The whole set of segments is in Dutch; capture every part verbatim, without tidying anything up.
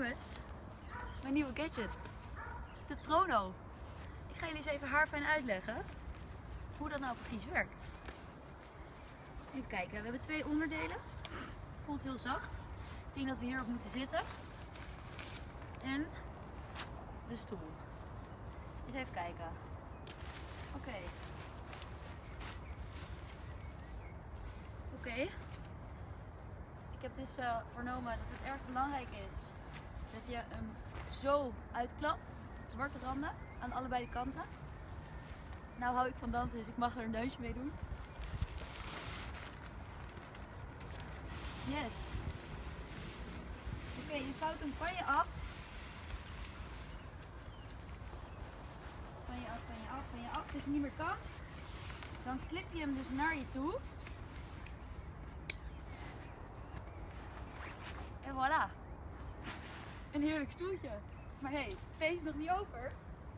Jongens, mijn nieuwe gadget. De Trono. Ik ga jullie eens even haarfijn uitleggen hoe dat nou precies werkt. Even kijken, we hebben twee onderdelen. Voelt heel zacht. Ik denk dat we hierop moeten zitten. En de stoel. Dus even kijken. Oké. Okay. Oké. Okay. Ik heb dus uh, vernomen dat het erg belangrijk is dat je hem zo uitklapt. Zwarte randen aan allebei de kanten. Nou hou ik van dansen, dus ik mag er een deuntje mee doen. Yes. Oké, okay, je vouwt hem van je af. Van je af, van je af, van je af. Dus het niet meer kan. Dan klip je hem dus naar je toe. En voilà. Een heerlijk stoeltje. Maar hé, hey, het feest is nog niet over.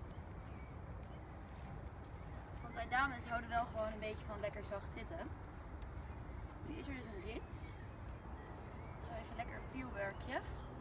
Want wij dames houden wel gewoon een beetje van lekker zacht zitten. Nu is er dus een rit. Zo even lekker pielwerkje.